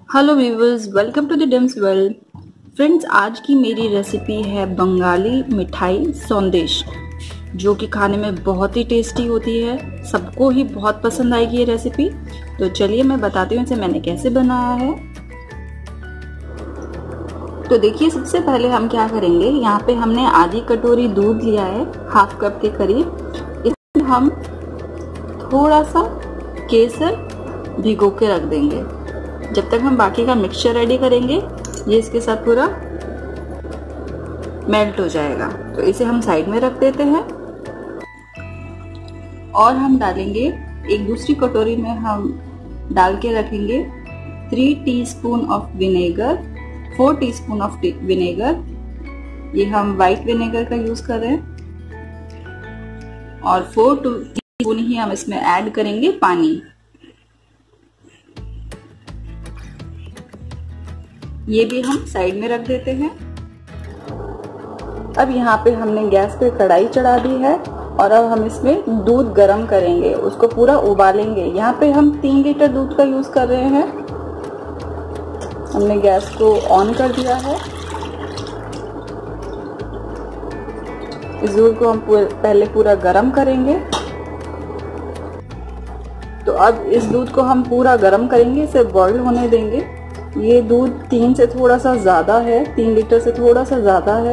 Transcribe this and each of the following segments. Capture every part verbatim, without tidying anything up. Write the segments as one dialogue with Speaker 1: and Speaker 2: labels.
Speaker 1: Hello viewers, welcome to the Dims world. Friends, आज की मेरी रेसिपी है बंगाली मिठाई संदेश, जो कि खाने में बहुत ही टेस्टी होती है। सबको ही बहुत पसंद आएगी ये रेसिपी। तो चलिए मैं बताती हूँ इसे मैंने कैसे बनाया है। तो देखिए, सबसे पहले हम क्या करेंगे, यहाँ पे हमने आधी कटोरी दूध लिया है, हाफ कप के करीब। इसमें हम थोड़ा सा केसर भिगो के रख देंगे। जब तक हम बाकी का मिक्सचर रेडी करेंगे, ये इसके साथ पूरा मेल्ट हो जाएगा। तो इसे हम साइड में रख देते हैं और हम डालेंगे एक दूसरी कटोरी में हम डाल के रखेंगे three teaspoon of vinegar, four teaspoon of vinegar. ये हम वाइट विनेगर का यूज कर रहे हैं। और फोर टीस्पून ही हम इसमें ऐड करेंगे पानी। ये भी हम साइड में रख देते हैं। अब यहाँ पे हमने गैस पे कढ़ाई चढ़ा दी है और अब हम इसमें दूध गरम करेंगे, उसको पूरा उबालेंगे। यहाँ पे हम तीन लीटर दूध का यूज कर रहे हैं। हमने गैस को ऑन कर दिया है। इस दूध को हम पहले पूरा गरम करेंगे। तो अब इस दूध को हम पूरा गरम करेंगे, इसे बॉईल होने देंगे। ये दूध तीन से थोड़ा सा ज्यादा है, तीन लीटर से थोड़ा सा ज्यादा है।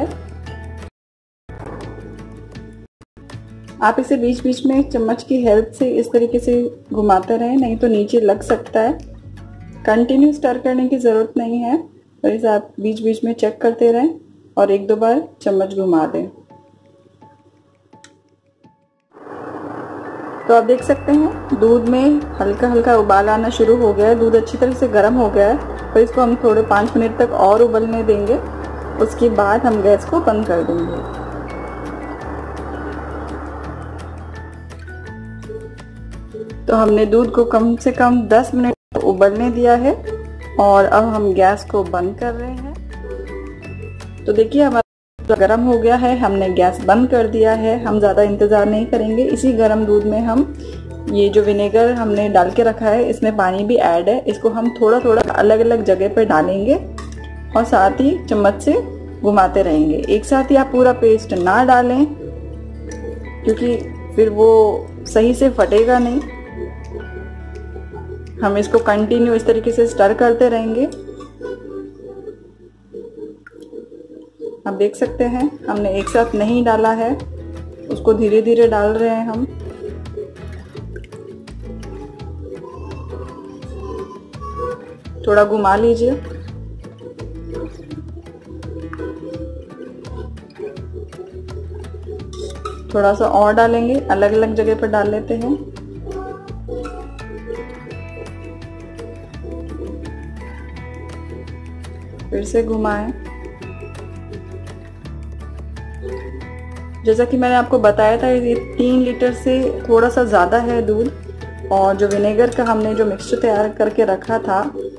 Speaker 1: आप इसे बीच बीच में चम्मच की हेल्प से इस तरीके से घुमाते रहें, नहीं तो नीचे लग सकता है। कंटिन्यू स्टर करने की जरूरत नहीं है, और इसे आप बीच बीच में चेक करते रहें और एक दो बार चम्मच घुमा दें। तो आप देख सकते हैं दूध में हल्का हल्का उबाल आना शुरू हो गया है। दूध अच्छी तरह से गर्म हो गया है। तो इसको हम थोड़े पाँच मिनट तक और उबलने देंगे। उसके बाद हम गैस को बंद कर देंगे। तो हमने दूध को कम से कम दस मिनट उबलने दिया है और अब हम गैस को बंद कर रहे हैं। तो देखिए, हमारा गरम हो गया है, हमने गैस बंद कर दिया है। हम ज़्यादा इंतज़ार नहीं करेंगे। इसी गरम दूध में हम ये जो विनेगर हमने डाल के रखा है, इसमें पानी भी ऐड है। इसको हम थोड़ा थोड़ा अलग अलग जगह पे डालेंगे और साथ ही चम्मच से घुमाते रहेंगे। एक साथ ही आप पूरा पेस्ट ना डालें, क्योंकि फिर वो सही से फटेगा नहीं। हम इसको कंटिन्यू इस तरीके से स्टर करते रहेंगे। आप देख सकते हैं हमने एक साथ नहीं डाला है, उसको धीरे धीरे डाल रहे हैं हम। थोड़ा घुमा लीजिए। थोड़ा सा और डालेंगे, अलग अलग जगह पर डाल लेते हैं। फिर से घुमाएं। जैसा कि मैंने आपको बताया था, ये तीन लीटर से थोड़ा सा ज़्यादा है दूध। और जो विनेगर का हमने जो मिक्सचर तैयार करके रखा था,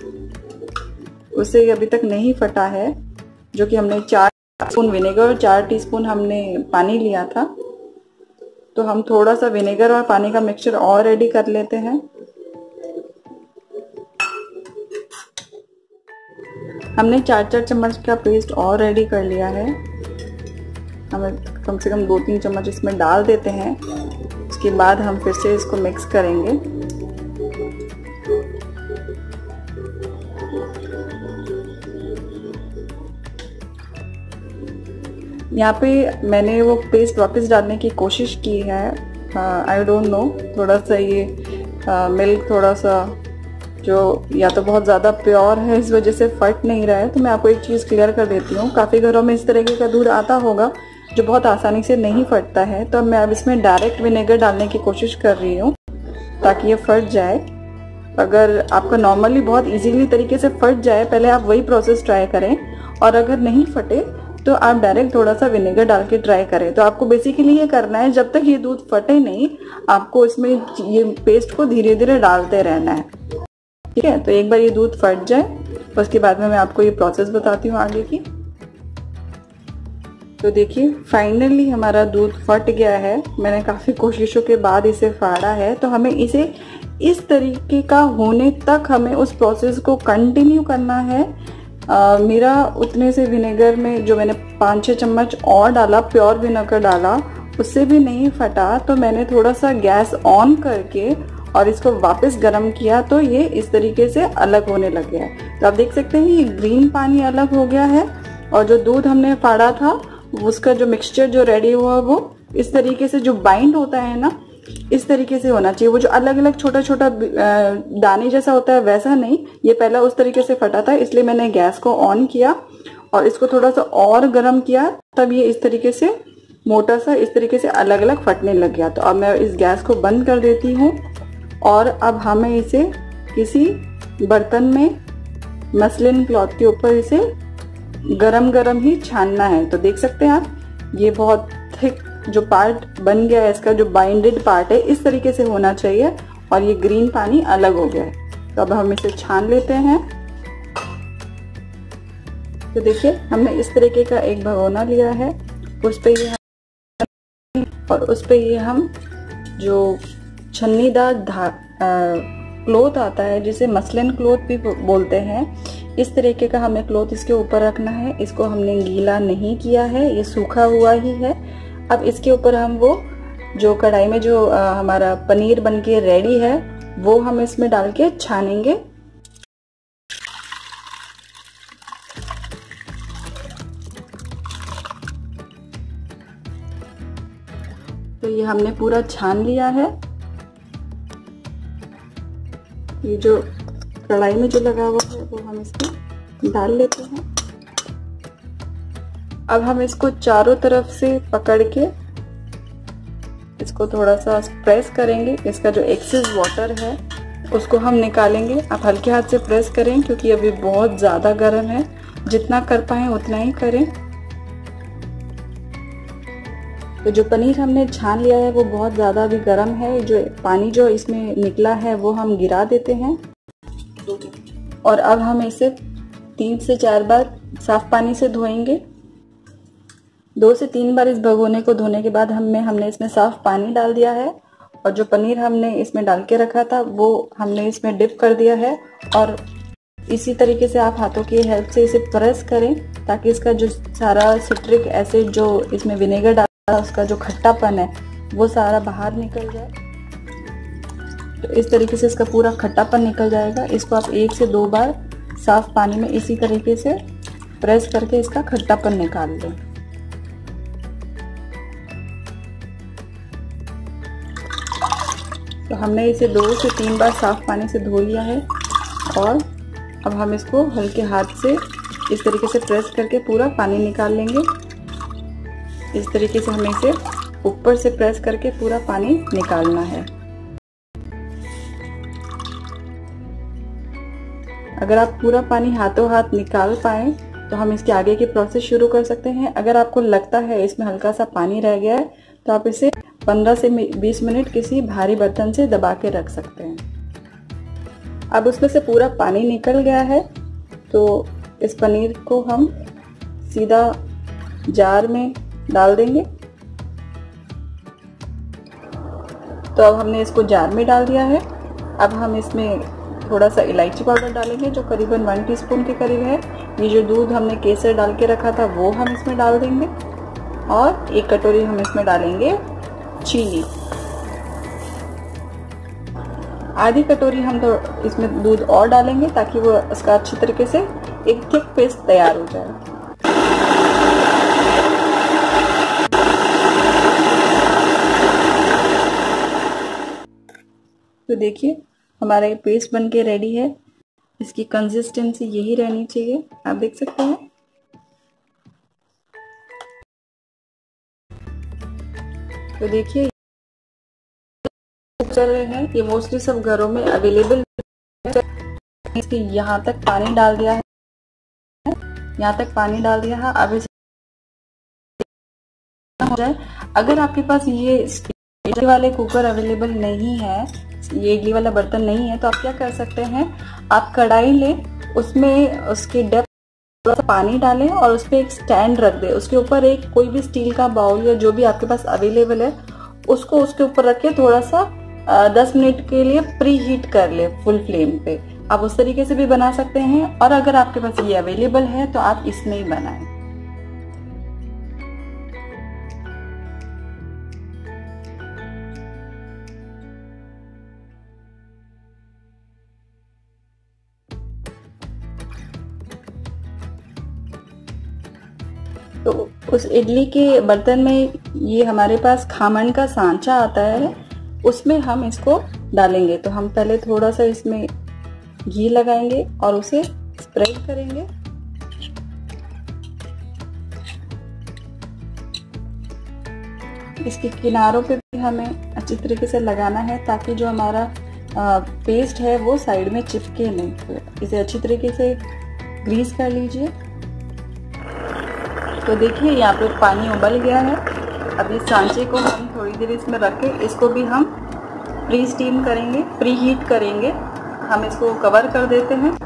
Speaker 1: उसे अभी तक नहीं फटा है। जो कि हमने चार टीस्पून विनेगर और चार टीस्पून हमने पानी लिया था। तो हम थोड़ा सा विनेगर और पानी का मिक्सचर और रेडी कर लेते हैं। हमने चार चार चम्मच का पेस्ट और रेडी कर लिया है। हमें कम से कम दो तीन चम्मच इसमें डाल देते हैं। उसके बाद हम फिर से इसको मिक्स करेंगे। यहाँ पे मैंने वो पेस्ट वापस डालने की कोशिश की है। आई डोंट नो, थोड़ा सा ये मिल्क थोड़ा सा जो या तो बहुत ज़्यादा प्योर है, इस वजह से फट नहीं रहा है। तो मैं आपको एक चीज़ क्लियर कर देती हूँ। काफ़ी घरों में इस तरीके का दूध आता होगा जो बहुत आसानी से नहीं फटता है। तो मैं अब इसमें डायरेक्ट विनेगर डालने की कोशिश कर रही हूँ ताकि ये फट जाए। अगर आपका नॉर्मली बहुत इजीली तरीके से फट जाए, पहले आप वही प्रोसेस ट्राई करें। और अगर नहीं फटे तो आप डायरेक्ट थोड़ा सा विनेगर डाल के ट्राई करें। तो आपको बेसिकली ये करना है, जब तक ये दूध फटे नहीं, आपको इसमें ये पेस्ट को धीरे धीरे डालते रहना है। ठीक है, तो एक बार ये दूध फट जाए, उसके बाद में मैं आपको ये प्रोसेस बताती हूँ आगे की। तो देखिए फाइनली हमारा दूध फट गया है। मैंने काफ़ी कोशिशों के बाद इसे फाड़ा है। तो हमें इसे इस तरीके का होने तक हमें उस प्रोसेस को कंटिन्यू करना है। आ, मेरा उतने से विनेगर में जो मैंने पाँच छः चम्मच और डाला, प्योर विनेगर डाला, उससे भी नहीं फटा। तो मैंने थोड़ा सा गैस ऑन करके और इसको वापस गर्म किया तो ये इस तरीके से अलग होने लग गया है। तो आप देख सकते हैं ये ग्रीन पानी अलग हो गया है और जो दूध हमने फाड़ा था उसका जो मिक्सचर जो रेडी हुआ वो इस तरीके से जो बाइंड होता है ना, इस तरीके से होना चाहिए। वो जो अलग अलग छोटा छोटा दाने जैसा होता है वैसा नहीं, ये पहला उस तरीके से फटा था। इसलिए मैंने गैस को ऑन किया और इसको थोड़ा सा और गर्म किया, तब ये इस तरीके से मोटा सा इस तरीके से अलग अलग फटने लग गया। तो अब मैं इस गैस को बंद कर देती हूँ और अब हमें इसे किसी बर्तन में मसलिन क्लॉथ के ऊपर इसे गरम गरम ही छानना है। तो देख सकते हैं आप ये बहुत थिक जो पार्ट बन गया है, इसका जो बाइंडेड पार्ट है इस तरीके से होना चाहिए और ये ग्रीन पानी अलग हो गया है। तो अब हम इसे छान लेते हैं। तो देखिए हमने इस तरीके का एक भगोना लिया है, उस पे ये और उस पे ये हम जो छन्नीदार क्लोथ आता है जिसे मसलिन क्लोथ भी बोलते हैं, इस तरीके का हमें क्लोथ इसके ऊपर रखना है। इसको हमने गीला नहीं किया है, ये सूखा हुआ ही है। अब इसके ऊपर हम वो जो कढ़ाई में जो आ, हमारा पनीर बनके रेडी है वो हम इसमें डाल के छानेंगे। तो ये हमने पूरा छान लिया है। ये जो कढ़ाई में जो लगा हुआ है वो हम इसमें डाल लेते हैं। अब हम इसको चारों तरफ से पकड़ के इसको थोड़ा सा प्रेस करेंगे। इसका जो एक्सेस वाटर है उसको हम निकालेंगे। आप हल्के हाथ से प्रेस करें क्योंकि अभी बहुत ज़्यादा गर्म है, जितना कर पाए उतना ही करें। तो जो पनीर हमने छान लिया है वो बहुत ज़्यादा भी गर्म है। जो पानी जो इसमें निकला है वो हम गिरा देते हैं और अब हम इसे तीन से चार बार साफ पानी से धोएंगे। दो से तीन बार इस भगोने को धोने के बाद हमने हमने इसमें साफ पानी डाल दिया है और जो पनीर हमने इसमें डाल के रखा था वो हमने इसमें डिप कर दिया है। और इसी तरीके से आप हाथों की हेल्प से इसे प्रेस करें ताकि इसका जो सारा सिट्रिक एसिड जो इसमें विनेगर डाला उसका जो खट्टापन है वो सारा बाहर निकल जाए। तो इस तरीके से इसका पूरा खट्टापन निकल जाएगा। इसको आप एक से दो बार साफ पानी में इसी तरीके से प्रेस करके इसका खट्टापन निकाल लें। तो हमने इसे दो से तीन बार साफ पानी से धो लिया है और अब हम इसको हल्के हाथ से इस तरीके से प्रेस करके पूरा पानी निकाल लेंगे। इस तरीके से हमें इसे ऊपर से प्रेस करके पूरा पानी निकालना है। अगर आप पूरा पानी हाथों हाथ निकाल पाए तो हम इसके आगे की प्रोसेस शुरू कर सकते हैं। अगर आपको लगता है इसमें हल्का सा पानी रह गया है तो आप इसे पंद्रह से बीस मिनट किसी भारी बर्तन से दबा के रख सकते हैं। अब उसमें से पूरा पानी निकल गया है तो इस पनीर को हम सीधा जार में डाल देंगे। तो अब हमने इसको जार में डाल दिया है। अब हम इसमें थोड़ा सा इलायची पाउडर डालेंगे जो करीबन वन टीस्पून के करीब है। ये जो दूध हमने केसर डाल के रखा था वो हम इसमें डाल देंगे और एक कटोरी हम इसमें डालेंगे चीनी। आधी कटोरी हम तो इसमें दूध और डालेंगे ताकि वो इसका अच्छी तरीके से एक थिक पेस्ट तैयार हो जाए। तो देखिए हमारा ये पेस्ट बनके रेडी है। इसकी कंसिस्टेंसी यही रहनी चाहिए, आप देख सकते हैं। तो देखिए चल रहे हैं, ये मोस्टली सब घरों में अवेलेबल है। इसके यहाँ तक पानी डाल दिया है, यहाँ तक पानी डाल दिया है। अब इसे हो जाए। अगर आपके पास ये इडली वाले कुकर अवेलेबल नहीं है, ये इडली वाला बर्तन नहीं है, तो आप क्या कर सकते हैं, आप कढ़ाई लें, उसमें उसकी डेप्थ थोड़ा सा पानी डालें और उस पर एक स्टैंड रख दें। उसके ऊपर एक कोई भी स्टील का बाउल या जो भी आपके पास अवेलेबल है उसको उसके ऊपर रख के थोड़ा सा दस मिनट के लिए प्री हीट कर ले फुल फ्लेम पे। आप उस तरीके से भी बना सकते हैं, और अगर आपके पास ये अवेलेबल है तो आप इसमें ही बनाएं। तो उस इडली के बर्तन में ये हमारे पास खामन का सांचा आता है, उसमें हम इसको डालेंगे। तो हम पहले थोड़ा सा इसमें घी लगाएंगे और उसे स्प्रेड करेंगे। इसके किनारों पे भी हमें अच्छी तरीके से लगाना है ताकि जो हमारा पेस्ट है वो साइड में चिपके नहीं। तो इसे अच्छी तरीके से ग्रीस कर लीजिए। तो देखिए यहाँ पे पानी उबल गया है। अब इस सांचे को हम थोड़ी देर इसमें रख के इसको भी हम प्री स्टीम करेंगे, प्री हीट करेंगे। हम इसको कवर कर देते हैं।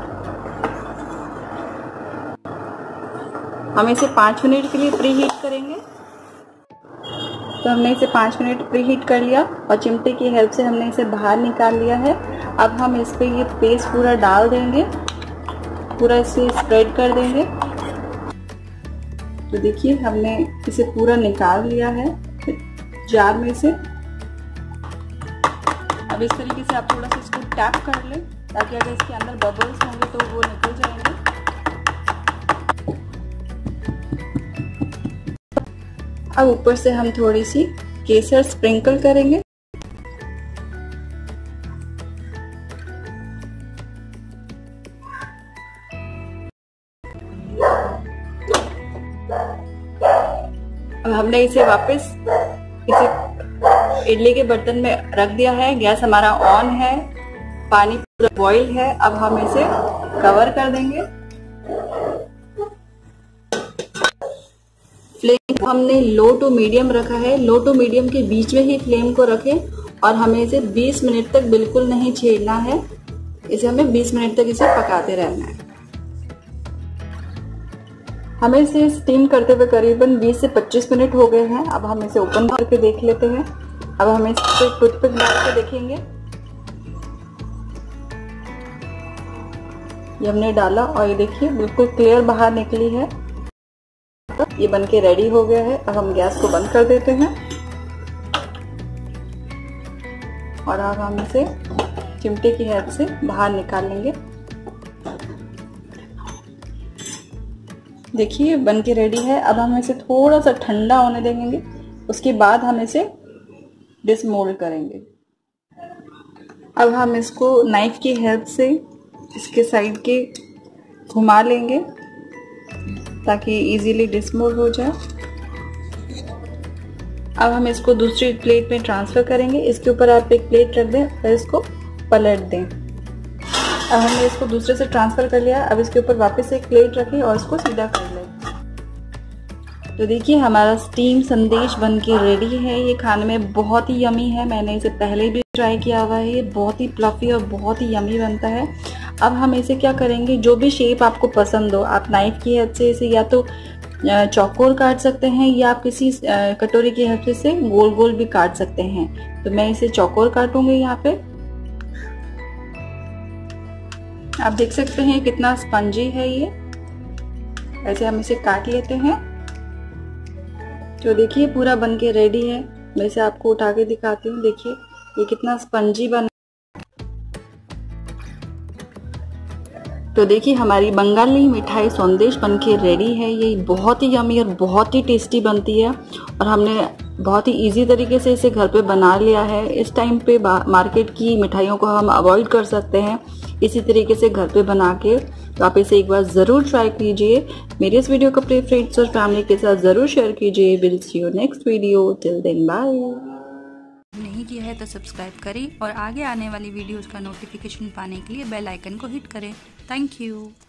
Speaker 1: हम इसे पाँच मिनट के लिए प्री हीट करेंगे। तो हमने इसे पाँच मिनट प्री हीट कर लिया और चिमटे की हेल्प से हमने इसे बाहर निकाल लिया है। अब हम इस पे ये पेस्ट पूरा डाल देंगे, पूरा इसे स्प्रेड कर देंगे। तो देखिए हमने इसे पूरा निकाल लिया है जार में से। अब इस तरीके से आप थोड़ा सा इसको टैप कर लें ताकि अगर इसके अंदर बबल्स होंगे तो वो निकल जाएंगे। अब ऊपर से हम थोड़ी सी केसर स्प्रिंकल करेंगे। अब हमने इसे वापस इसे इडली के बर्तन में रख दिया है। गैस हमारा ऑन है, पानी पूरा बॉईल है। अब हम इसे कवर कर देंगे। फ्लेम हमने लो टू मीडियम रखा है। लो टू मीडियम के बीच में ही फ्लेम को रखें और हमें इसे बीस मिनट तक बिल्कुल नहीं छेड़ना है। इसे हमें बीस मिनट तक इसे पकाते रहना है। हमें इसे स्टीम करते हुए करीबन बीस से पच्चीस मिनट हो गए हैं। अब हम इसे ओपन करके देख लेते हैं। अब हम इस पे टूथपिक डाल के देखेंगे। ये हमने डाला और ये देखिए बिल्कुल क्लियर बाहर निकली है। ये बनके रेडी हो गया है। अब हम गैस को बंद कर देते हैं और अब हम इसे चिमटे की हेल्प से बाहर निकाल लेंगे। देखिए बन के रेडी है। अब हम इसे थोड़ा सा ठंडा होने देंगे, उसके बाद हम इसे डिसमोल्ड करेंगे। अब हम इसको नाइफ की हेल्प से इसके साइड के घुमा लेंगे ताकि इजीली डिसमोल्ड हो जाए। अब हम इसको दूसरी प्लेट में ट्रांसफर करेंगे। इसके ऊपर आप एक प्लेट रख दें और इसको पलट दें। अब हमने इसको दूसरे से ट्रांसफर कर लिया। अब इसके ऊपर वापस एक प्लेट रखें और इसको सीधा कर लें। तो देखिए हमारा स्टीम संदेश बनके रेडी है। ये खाने में बहुत ही यमी है। मैंने इसे पहले भी ट्राई किया हुआ है। ये बहुत ही फ्लफी और बहुत ही यमी बनता है। अब हम इसे क्या करेंगे, जो भी शेप आपको पसंद हो, आप नाइफ की हेल्प से इसे या तो चौकोर काट सकते हैं या आप किसी कटोरी की हेल्प से गोल गोल भी काट सकते हैं। तो मैं इसे चौकोर काटूंगी। यहाँ पे आप देख सकते हैं कितना स्पंजी है ये। ऐसे हम इसे काट लेते हैं। तो देखिए पूरा बनके रेडी है। मैं इसे आपको उठा के दिखाती हूँ। देखिए ये कितना स्पंजी बना। तो देखिए हमारी बंगाली मिठाई संदेश बनके रेडी है। ये बहुत ही यमी और बहुत ही टेस्टी बनती है और हमने बहुत ही इजी तरीके से इसे घर पे बना लिया है। इस टाइम पे मार्केट की मिठाइयों को हम अवॉइड कर सकते हैं इसी तरीके से घर पे बना के। तो आप इसे एक बार ज़रूर ट्राई कीजिए। मेरे इस वीडियो को अपने फ्रेंड्स और फैमिली के साथ ज़रूर शेयर कीजिए। Will see you next video. Till then bye.
Speaker 2: नहीं किया है तो सब्सक्राइब करें और आगे आने वाली वीडियोस का नोटिफिकेशन पाने के लिए बेल आइकन को हिट करें। Thank you.